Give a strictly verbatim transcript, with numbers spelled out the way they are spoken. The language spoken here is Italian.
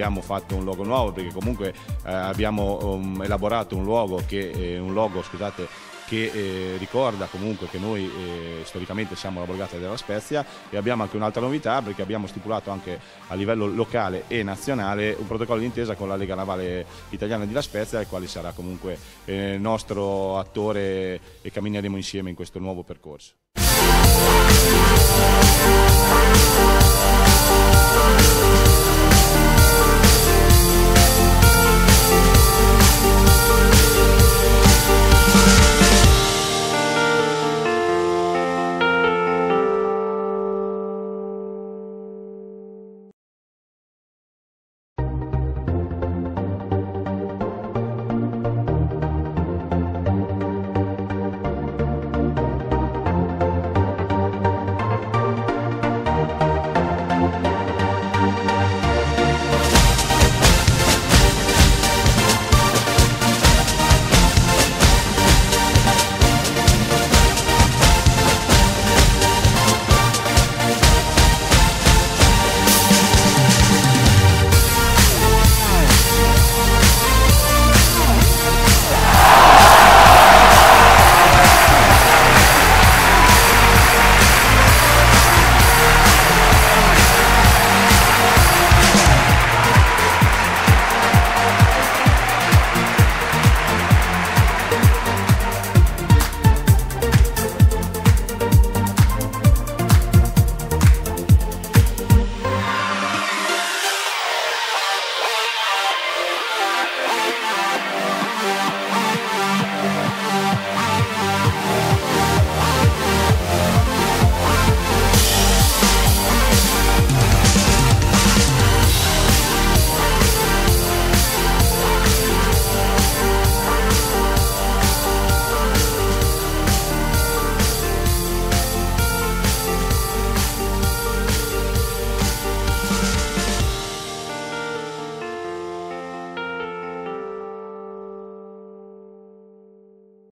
abbiamo fatto un logo nuovo, perché comunque eh, abbiamo um, elaborato un logo che, eh, un logo, scusate, che eh, ricorda comunque che noi eh, storicamente siamo la Borgata della Spezia, e abbiamo anche un'altra novità, perché abbiamo stipulato anche a livello locale e nazionale un protocollo d'intesa con la Lega Navale Italiana di La Spezia, il quale sarà comunque eh, nostro attore, e cammineremo insieme in questo nuovo percorso.